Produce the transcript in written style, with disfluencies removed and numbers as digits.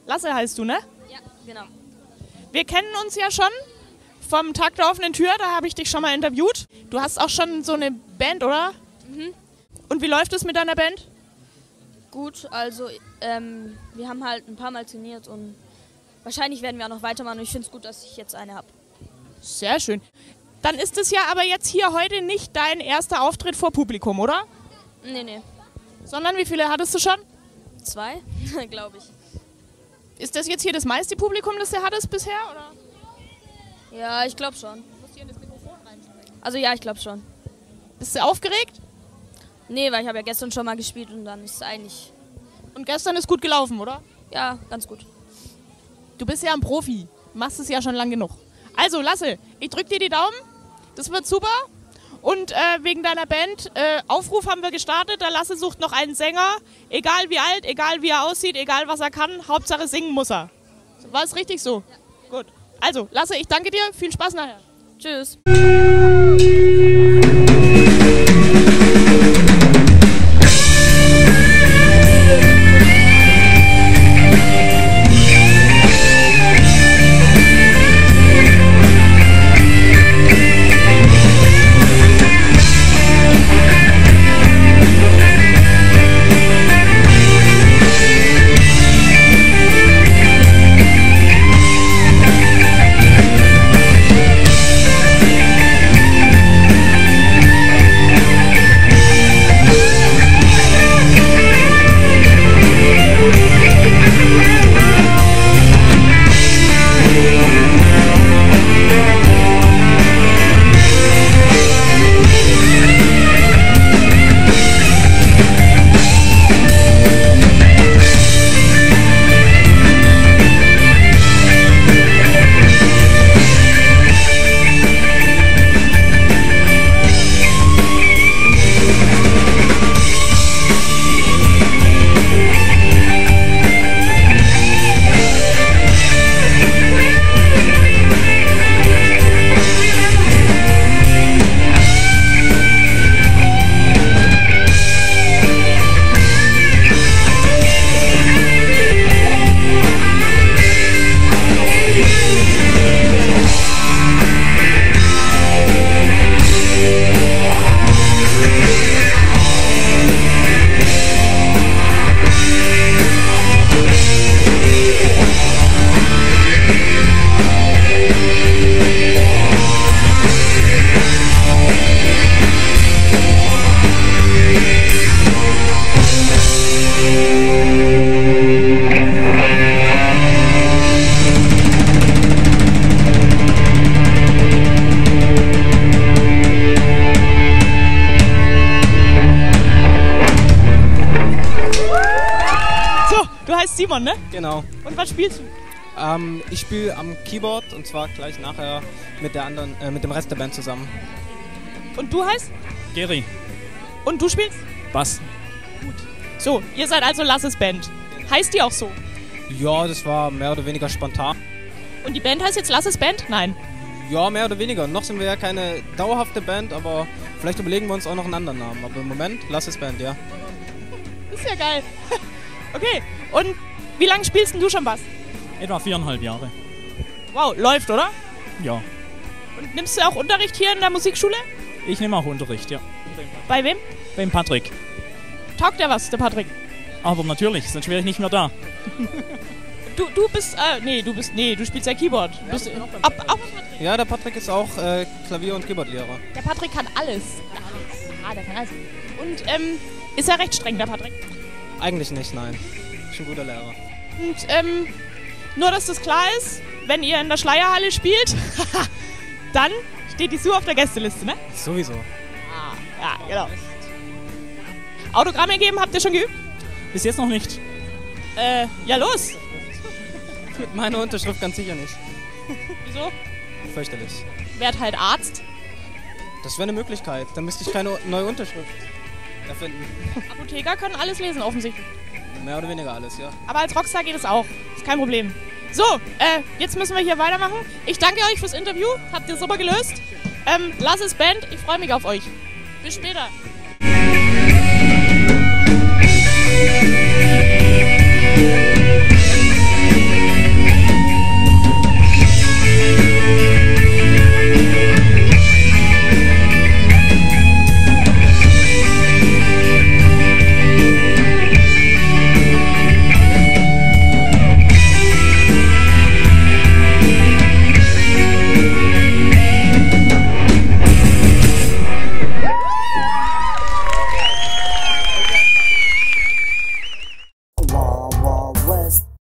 Lasse heißt du, ne? Ja, genau. Wir kennen uns ja schon vom Tag der offenen Tür, da habe ich dich schon mal interviewt. Du hast auch schon so eine Band, oder? Mhm. Und wie läuft es mit deiner Band? Gut, also wir haben halt ein paar Mal trainiert und wahrscheinlich werden wir auch noch weitermachen. Und ich finde es gut, dass ich jetzt eine habe. Sehr schön. Dann ist es ja aber jetzt hier heute nicht dein erster Auftritt vor Publikum, oder? Nee. Sondern wie viele hattest du schon? 2, glaube ich. Ist das jetzt hier das meiste Publikum, das du hattest bisher, oder? Ja, ich glaube schon. Du musst hier in das Mikrofon reinsprechen. Also ja, ich glaube schon. Bist du aufgeregt? Nee, weil ich habe ja gestern schon mal gespielt und dann ist es eigentlich, Und gestern ist gut gelaufen, oder? ja, ganz gut. Du bist ja ein Profi. Machst es ja schon lang genug. Also, Lasse, ich drück dir die Daumen. Das wird super. Und wegen deiner Band, Aufruf haben wir gestartet. Der Lasse sucht noch einen Sänger. Egal wie alt, egal wie er aussieht, egal was er kann. Hauptsache singen muss er. War es richtig so? Ja. Gut. Also, Lasse, ich danke dir. Viel Spaß nachher. Tschüss. Du heißt Simon, ne? Genau. Und was spielst du? Ich spiele am Keyboard und zwar gleich nachher mit mit dem Rest der Band zusammen. Und du heißt? Geri. Und du spielst? Bass. So, ihr seid also Lasses Band. Heißt die auch so? Ja, das war mehr oder weniger spontan. Und die Band heißt jetzt Lasses Band? Nein. Ja, mehr oder weniger. Noch sind wir ja keine dauerhafte Band, aber vielleicht überlegen wir uns auch noch einen anderen Namen. Aber im Moment Lasses Band, ja. Ist ja geil. Okay, und wie lange spielst denn du schon Bass? Etwa 4,5 Jahre. Wow, läuft, oder? Ja. Und nimmst du auch Unterricht hier in der Musikschule? Ich nehme auch Unterricht, ja. Bei wem? Beim Patrick. Taugt der was, der Patrick? Aber natürlich, sonst wäre ich nicht mehr da. Du bist, du spielst ja Keyboard. Du bist, Ja, der Patrick ist auch Klavier- und Keyboardlehrer. Der Patrick kann alles. Ja, der kann alles. Und ist er recht streng, der Patrick? Eigentlich nicht, nein. Ist ein guter Lehrer. Und nur, dass das klar ist, wenn ihr in der Schleierhalle spielt, dann steht die Sue auf der Gästeliste, ne? Sowieso. Ja, genau. Autogramme geben, habt ihr schon geübt? Bis jetzt noch nicht. Ja los. Mit meiner Unterschrift ganz sicher nicht. Wieso? Fürchterlich. Werd halt Arzt. Das wäre eine Möglichkeit. Dann müsste ich keine neue Unterschrift erfinden. Apotheker können alles lesen, offensichtlich. Mehr oder weniger alles, ja. Aber als Rockstar geht es auch. Ist kein Problem. So, jetzt müssen wir hier weitermachen. Ich danke euch fürs Interview. Habt ihr super gelöst. Lasses Band, ich freue mich auf euch. Bis später.